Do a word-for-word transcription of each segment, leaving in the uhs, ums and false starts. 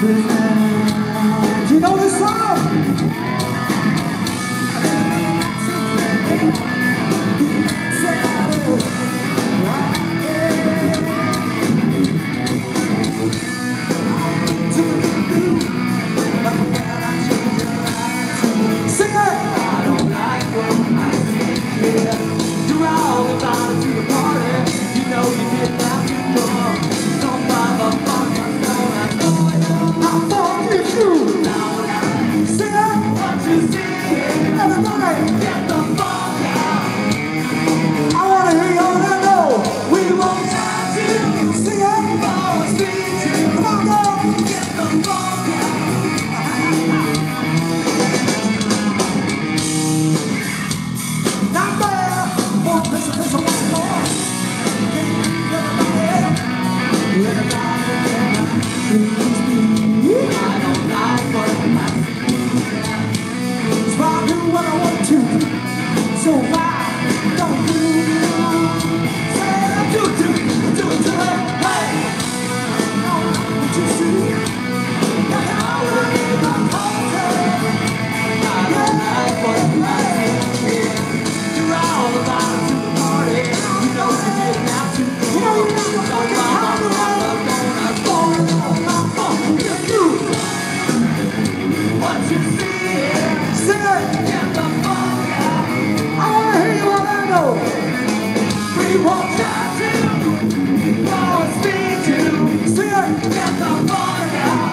Do you know this song? Sing it! I don't like what I see here. You're all invited to the party. You know you didn't have to come. Don't buy the fun, I know it. How far is you? Sing it! What you see? Everybody! Get the fuck out! I wanna hear y'all that know. We won't touch you. Sing it! Always beat you. Come on, go! Get the fuck out! Not bad! One listen, listen, one more. I don't like what I see. So I do what I want to. So why don't you say I do it to me? Do it to me. Hey! What you see? Like I would leave my hotel. I don't like what I see. You're all about it to the party. You know you didn't have to go. You know you didn't have to go. What you see? Sing it! Get the fuck out! I wanna hear you Orlando! We won't touch you! Won't speak to! Sing it! Get the fuck out!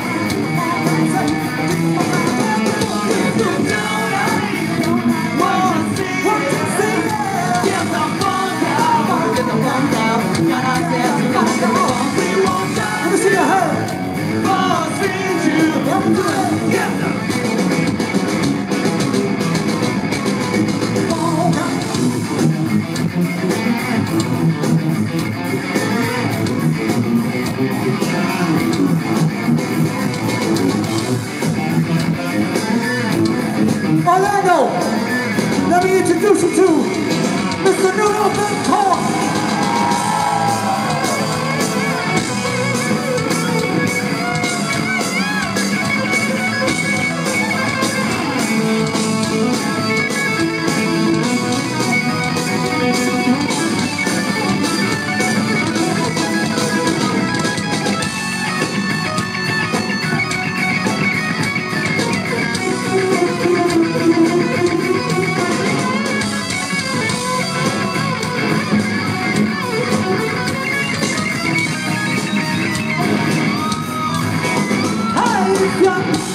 If you don't wanna see it, get the fuck out! Get the fuck out! Gotta get you, gotta get the fuck. We won't touch you! Let me see your hand! Won't speak to! Get the Orlando, let me introduce you to Mister Nuno Benton. Yeah.